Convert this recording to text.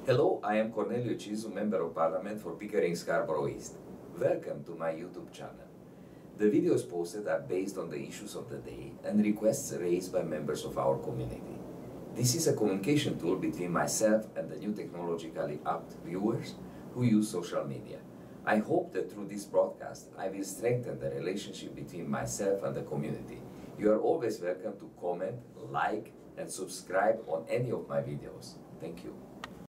Hello, I am Corneliu Cizu, Member of Parliament for Pickering Scarborough East. Welcome to my YouTube channel. The videos posted are based on the issues of the day and requests raised by members of our community. This is a communication tool between myself and the new technologically apt viewers who use social media. I hope that through this broadcast I will strengthen the relationship between myself and the community. You are always welcome to comment, like and subscribe on any of my videos. Thank you.